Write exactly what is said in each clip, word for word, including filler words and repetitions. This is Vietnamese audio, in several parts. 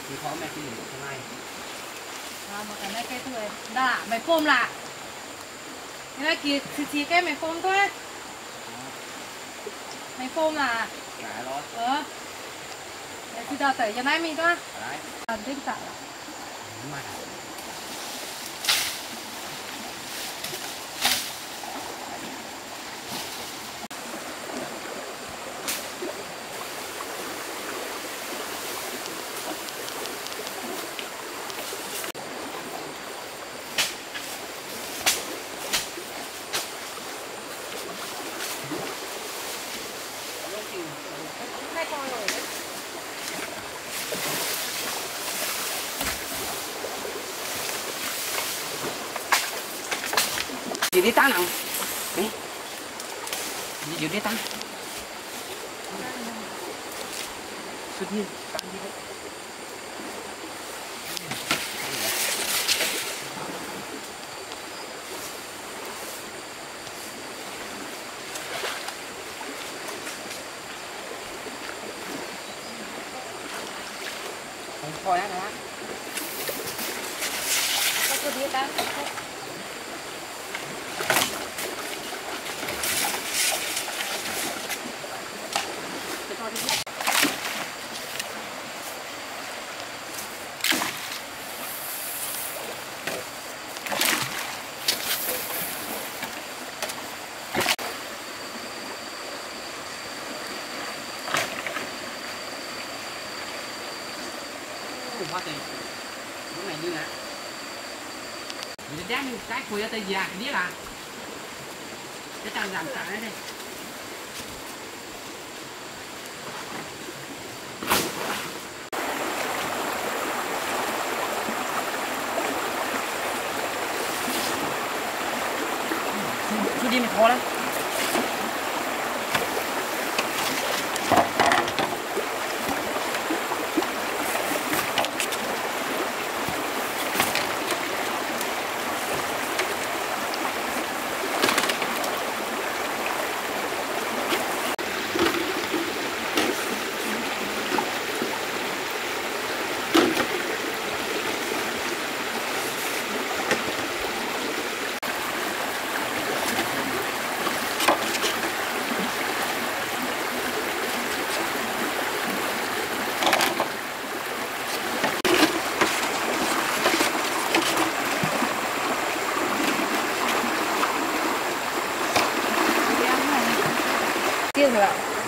thì có mẹ tìm một cái này à một cái này cái tuổi đã mày phôm là cái này kia thì chỉ cái mày phôm thôi mày phôm là cái đó ờ thì đào tẩy cho này mình thôi đấy làm thích tạo mà hai con rồi đấy. gì đi tăng nào đấy gì đi tăng xuất hiện tăng gì đấy không thôi á hả Có cái gì ta hoa tây lúc này như là mình đem những cái khối tây già biết là cái tàng giảm cả đấy đây chú đi mình khó lắm kia rồi ạ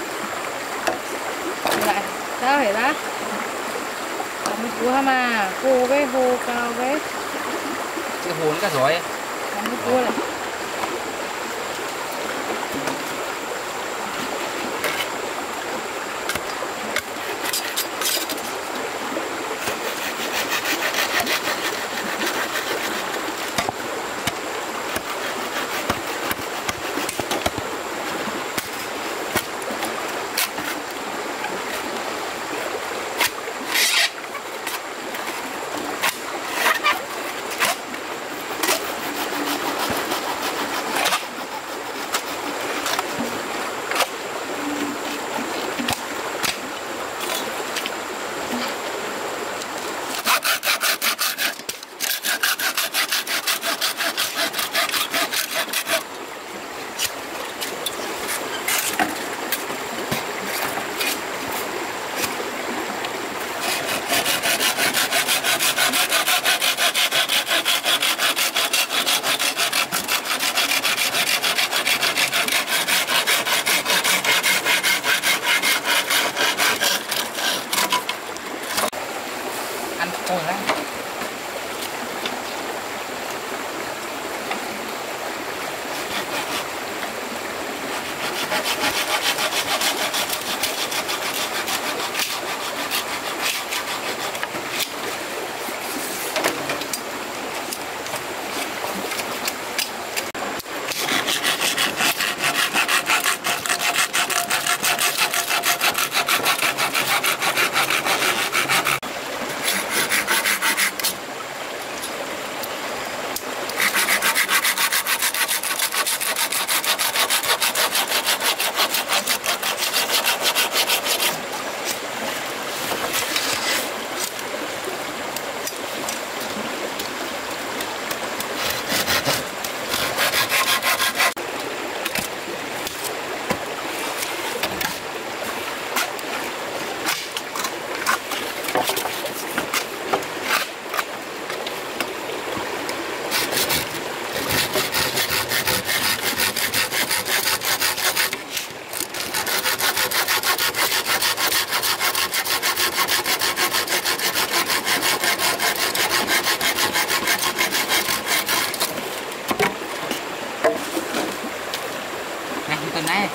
lại sao phải đó mình cua mà cua cái hồ cao cái cái hồn cả rồi mình cua này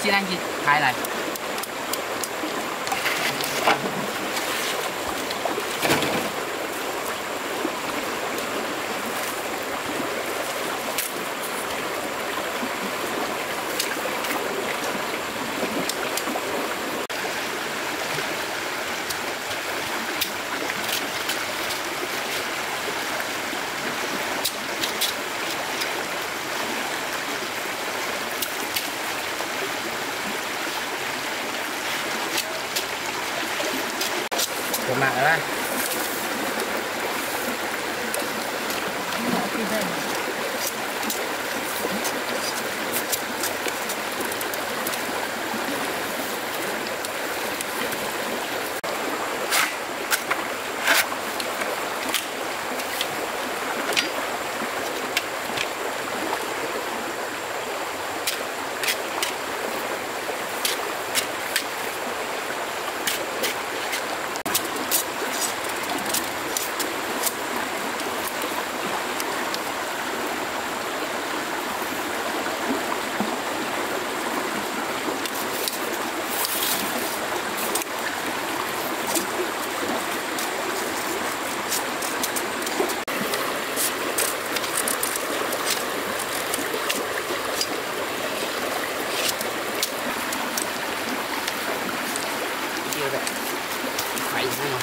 先按去开来。Mặt rồi đó. Phải không?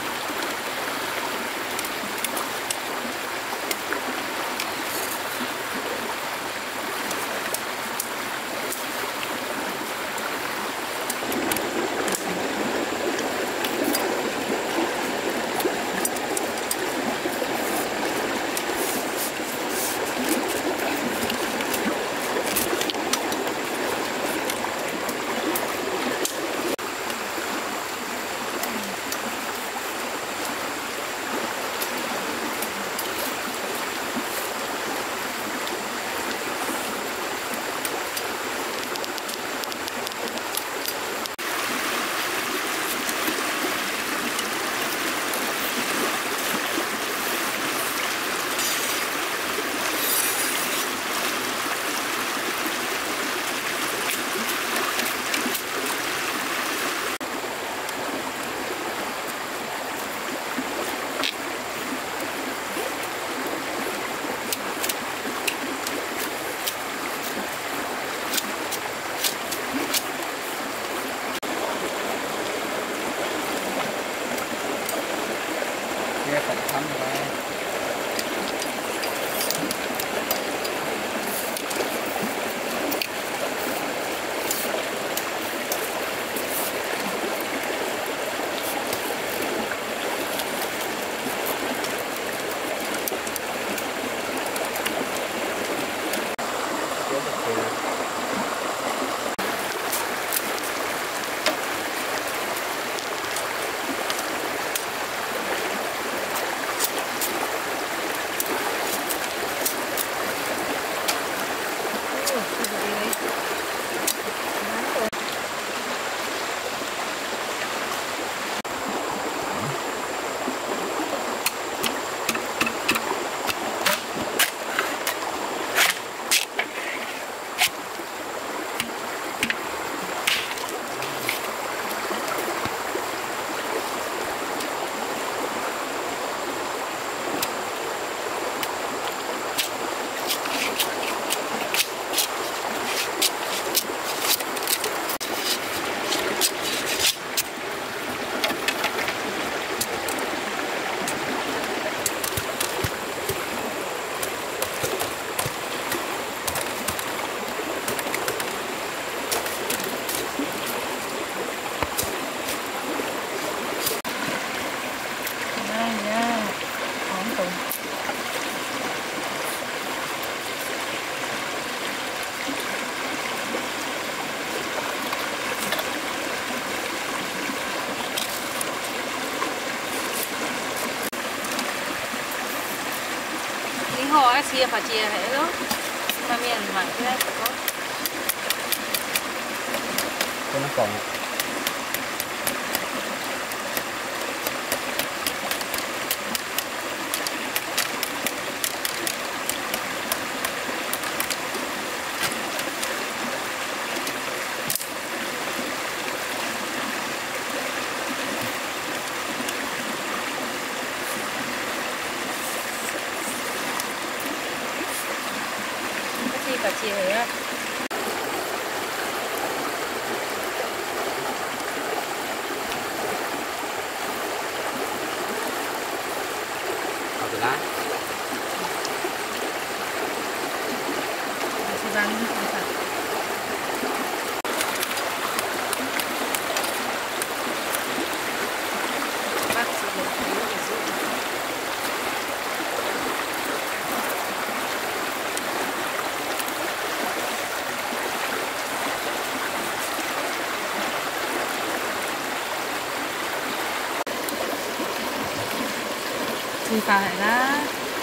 Kia phải thăm rồi. Họ ấy chia phải chia hết đó mà miền mà cái có Cái nó còn chị á. Ở từ lá. Chị bán đi không phải. Bác chị được thấy để giúp. Chị phải là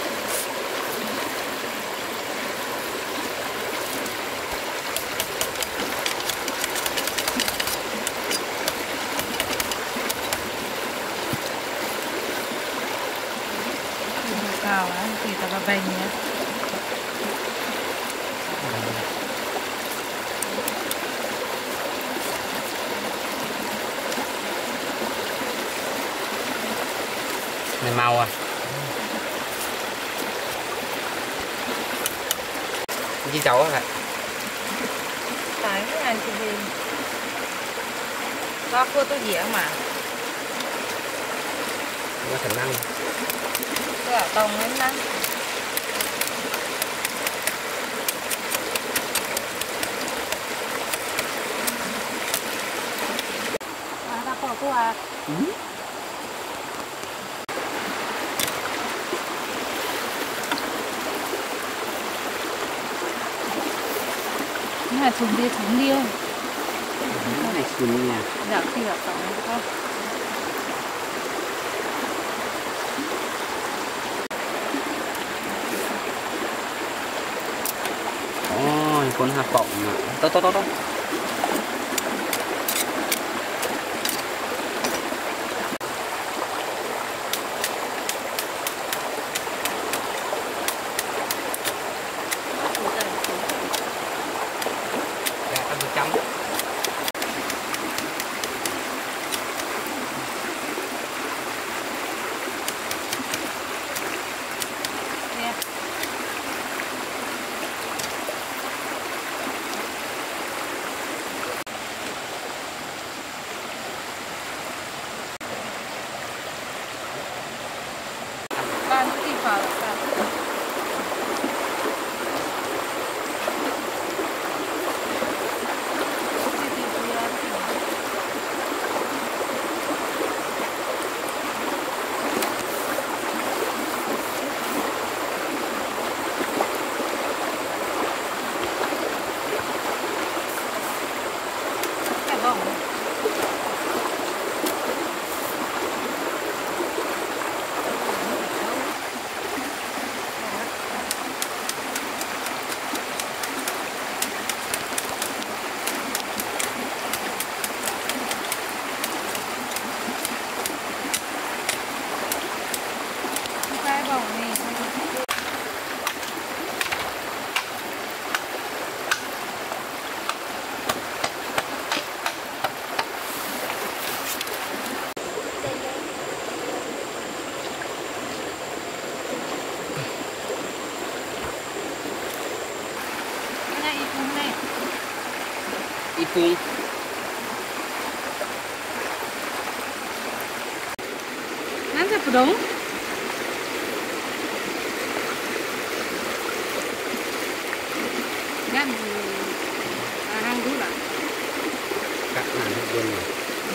cao á, thì ta vào bành nhé. Này màu à. Chị cháu á. Tại cái anh chị đi. Có cô tôi dĩa mà. Nó khả năng. Tôi ở tông đến nắng. À, ta bỏ cô à. Ừ. Cái này trùng đi trùng điêu. Cái này xùm nha. Dạ thì ở tông không. Ôi, con hạt bọng mà. Tốt tốt tốt tốt. Dạ, ăn được chấm. Nè. Bạn cứ tìm vào là sao? Chị tìm đi ra tìm. Cái bông. Cái bông này. Cái này ít không này. Ít phun. Nắn ra đúng. Gan hàng đủ là. Cắt này hết luôn rồi.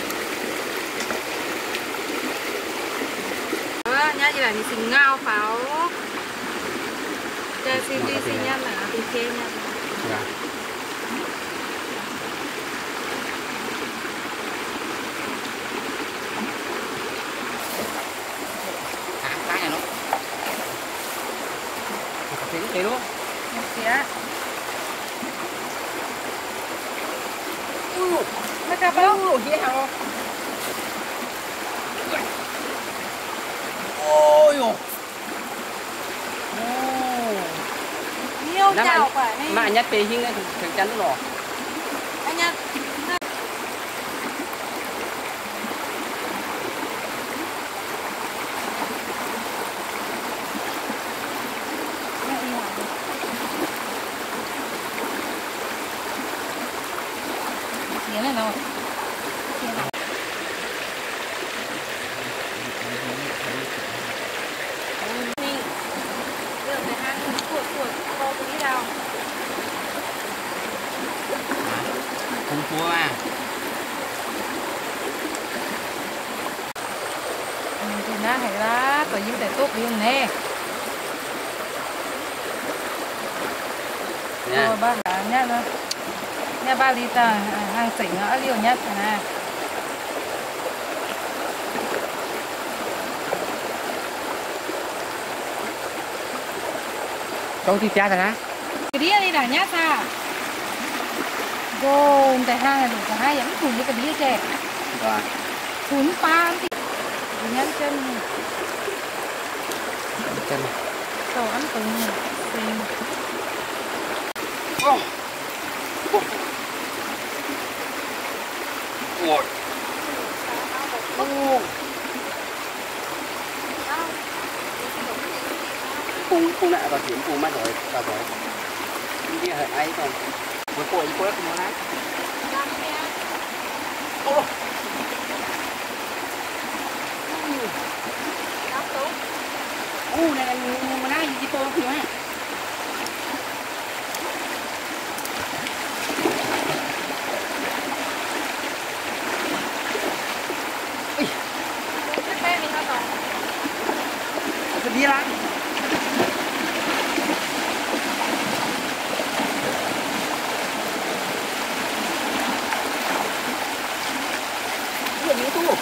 Đó, nhá, như là mình xin ngao pháo. Chơi xin đi xin nhân là đi chơi nha. Dạ. À, cái này nó. Cà phê cái luôn. Một xía. Ui, Mấy cà bao. ui, dễ hả không? Ôi ôi. Nhiều Nó chảo mà- quả này. Mà nhất về hình này thì chắc chắn rồi. Anh nhá. Mẹ đi làm. cua à. Thì na hay là có những cái tốt riêng nè. Rồi ba là nhá nó. Nhá ba lít hàng sỉnh ở liều nhất nè. Câu thì cha ra. Cái đĩa đi là nhá sao? Rồi, tại hai là đủ cả hai vẫn cùng với cái đĩa trẻ. Rồi. Thún pa thì nhá chân. Chân. Cầu ăn từng xinh. Ô. Ô. Ôi. Ô. Cung cung lại vào chuyển cung mắt rồi vào rồi. Đi hơi ấy còn. Một cô cô nó không lái. Ô. Ô này là mà nãy gì cô không á. Đi lại. Cái gì tu?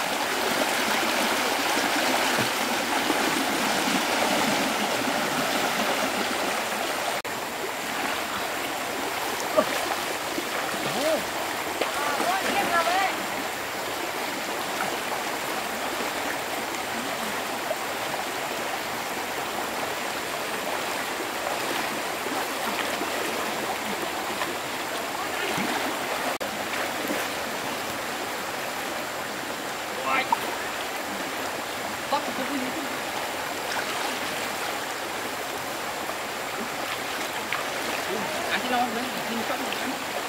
Ăn cái lon đấy, ăn cái lon.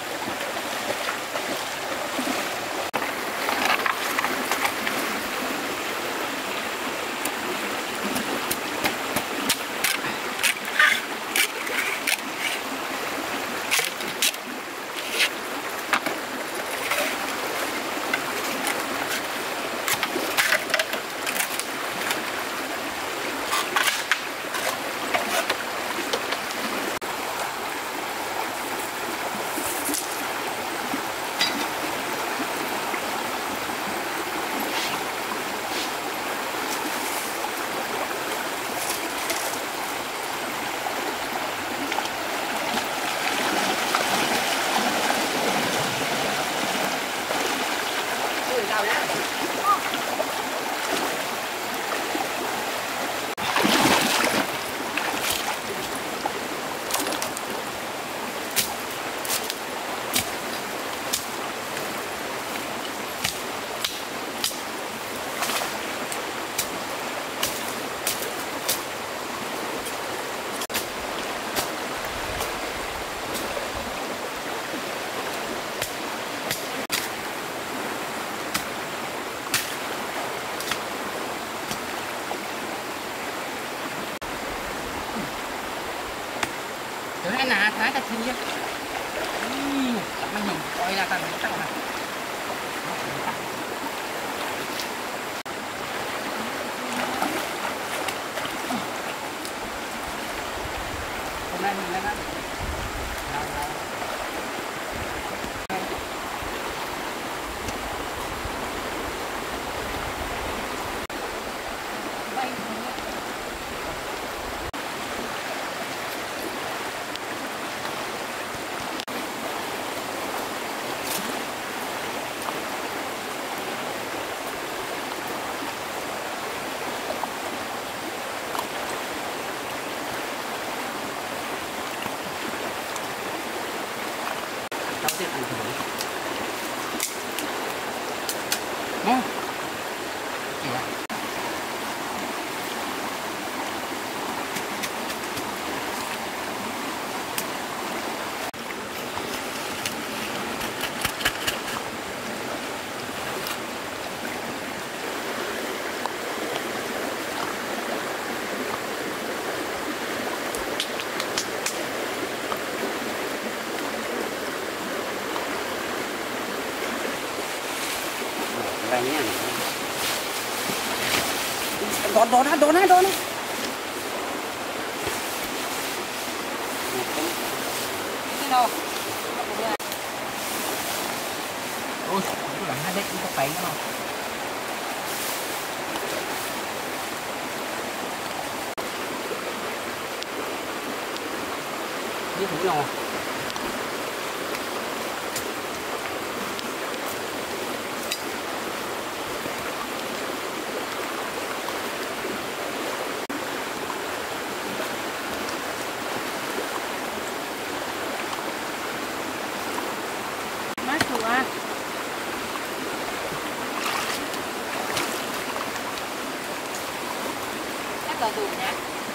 Thái nè, thái ta chi á. Nó nhìn coi ra tao nó tao nè. Hôm nay mình lên đó. Rồi rồi. อะไรเนี่ยโดนโดนนะโดนนะโดนนะนี่เราโอ้ยหลังห้าเด็กมันก็ไปเนาะนี่ผมรอมาถูกอ่ะถ้าเกิดดูนะ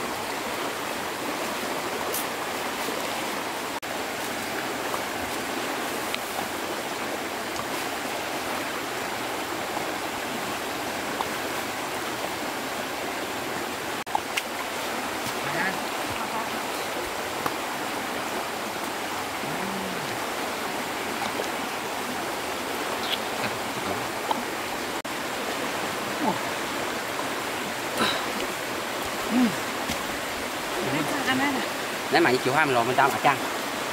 อันนั้นอ่ะ nếu mà như chiều hai mình lò mình tao mà chăng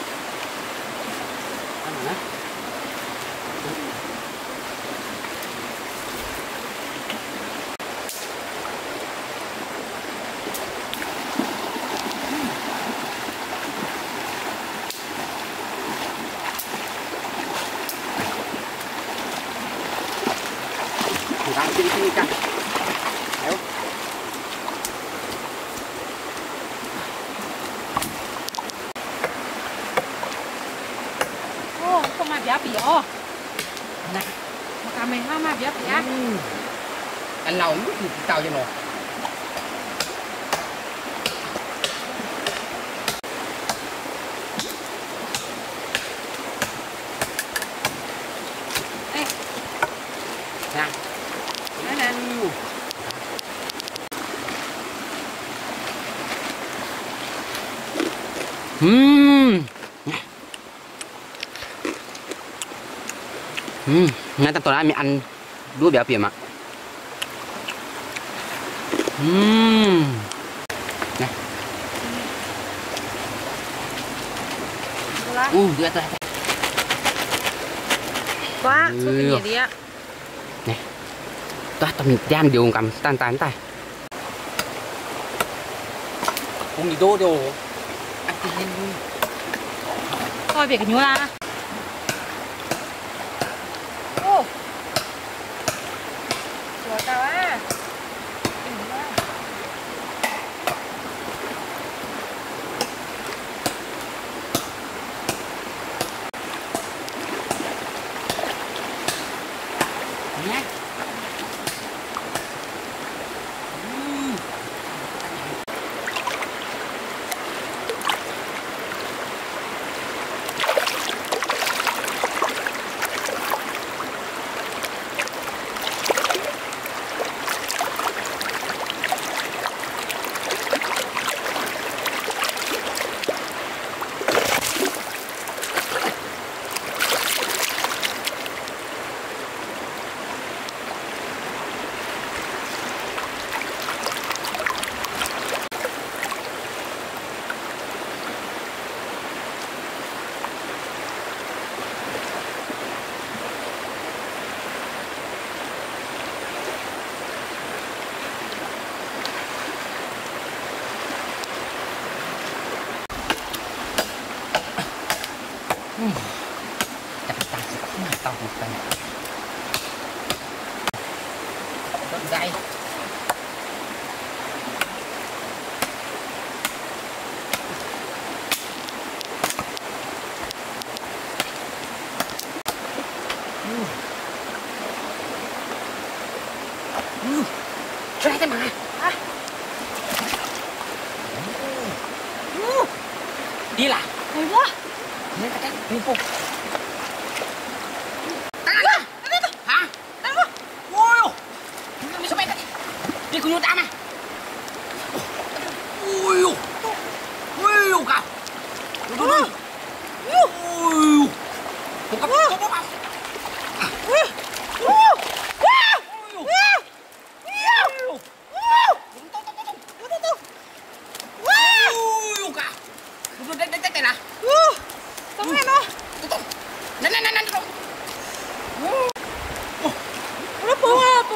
Hãy subscribe cho kênh Ghiền Mì Gõ để không bỏ lỡ những video hấp dẫn. Không mà béo béo Nè mà cả mình mà béo béo anh lâu lúc thì tao cho nó ê nè nè nè Ừm. Ừm, ngay tại tôi đã mình ăn đũa béo biển mà. Ừm. Này. Uh, đưa tôi. quá số cái gì đi á Này. Tôi tao gian điều cầm tan tan tay. Không đi đô đồ. Ăn cái gì luôn. thôi việc cái nhúa ra ô chuột tao á Nhé. Chắc chắn sẽ có tàu một tay rất dày Try them mà đi là hay quá lên cái đi phục hả ôi mày sao mày đi cùng nhau ta mà ôi ôi cả ôi ôi không có không có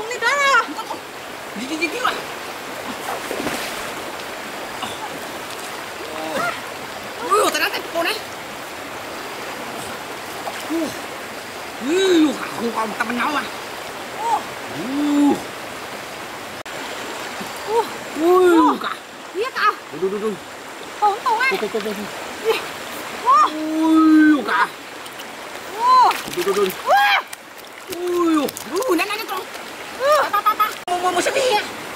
bụng đi đó nào. Đi đi đi đi mà. Ui, tao đang tay cô này. Ui, không còn tao nhau mà. Ui. Ui, cả. Biết à? Đu đu đu. Tùng tùng ấy. Cô cô cô. Ui, cả. Đu đu đu. Ui, ui, nè nè nè con. Pa pa pa. Một một đi.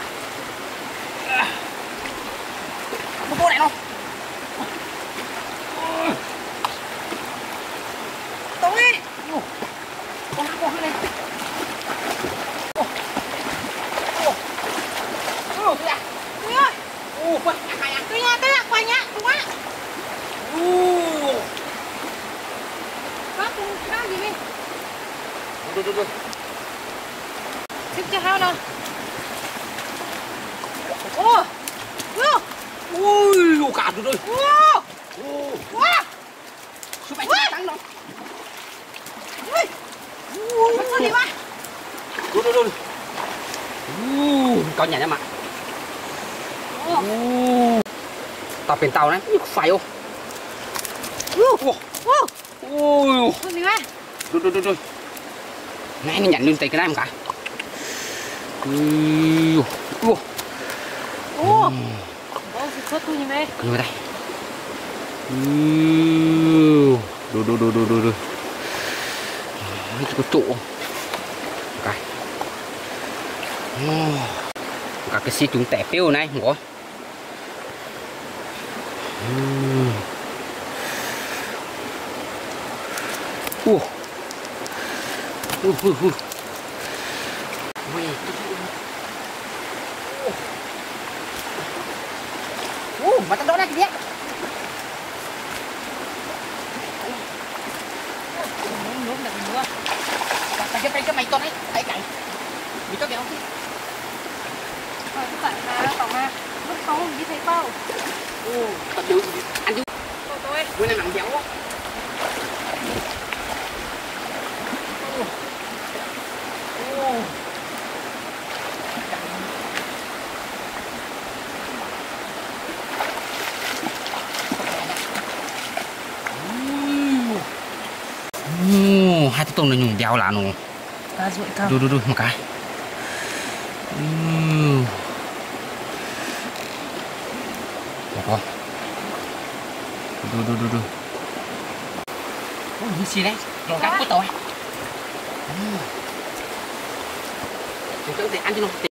Một cô này đâu. Tùng đi. Con con này. Ồ, kìa. Tùng ơi. Ồ, quay hai ăn. Tùng nha, tùng quay nhá, Tùng á. Ồ. Bác Tùng khao gì đi. Đu đu đu. Xích cho hao nào. Ô. Ô. Ui, cả rồi rồi. Ô. Ồ. Wow. Số bảy tăng rồi. Ui. Ui. Sao đi ba? Đu đu đu. Ui, con nhà nha mà. Ô. Taoเป็นเตานะนี่ไฟโอ้ Ô. Ô. โอ้ย Sao đi ba? ดูดูดูดูแม่นี่หยันลืมตีกันได้มั้งกะอือโอ้ Ô. Ô, sao tôi như vậy? กันไปได้อือดูดูดูดูดูดูนี่จะกระจุกกะโอ้กะกระซีจุงแต่เปี้ยวนะหัวอือโอ้โอ้โหโอ้โหโอ้มาตั้งโดนนะทีเดียว Lúc này nữa. ไปจะไปจะไม่ตัวนี้ไอ้ไก่มีตัวเดียวที่ Rồi các bạn mà tổng mà lúc có gì thấy bao. โอ้ตัดดูอันดู Tôi tôi. ดูในหนังเดียวโอ้hai cái tông này nhung đeo là nó Cá ruội cao. ดูดูดูmột cáiอืมแล้วก็ดูดูดูดูโอ้ยสิเลยรอการกูต่อยอืมเดี๋ยวจะเอาแต่อันที่น้อง